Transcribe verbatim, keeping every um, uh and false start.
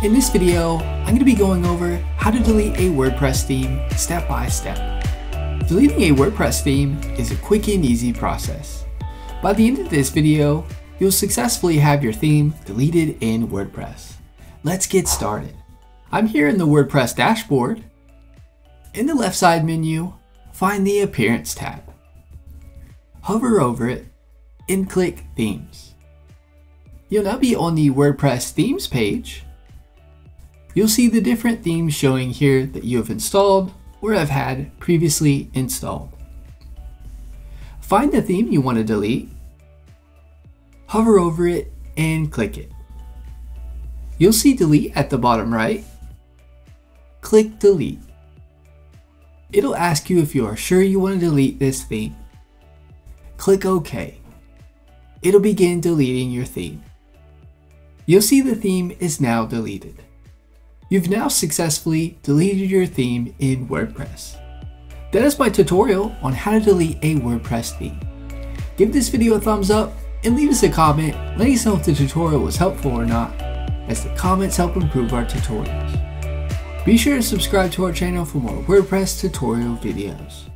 In this video, I'm going to be going over how to delete a WordPress theme step by step. Deleting a WordPress theme is a quick and easy process. By the end of this video, you'll successfully have your theme deleted in WordPress. Let's get started. I'm here in the WordPress dashboard. In the left side menu, find the Appearance tab. Hover over it and click Themes. You'll now be on the WordPress Themes page. You'll see the different themes showing here that you have installed or have had previously installed. Find the theme you want to delete, hover over it and click it. You'll see Delete at the bottom right. Click Delete. It'll ask you if you are sure you want to delete this theme. Click OK. It'll begin deleting your theme. You'll see the theme is now deleted. You've now successfully deleted your theme in WordPress. That is my tutorial on how to delete a WordPress theme. Give this video a thumbs up and leave us a comment letting us know if the tutorial was helpful or not, as the comments help improve our tutorials. Be sure to subscribe to our channel for more WordPress tutorial videos.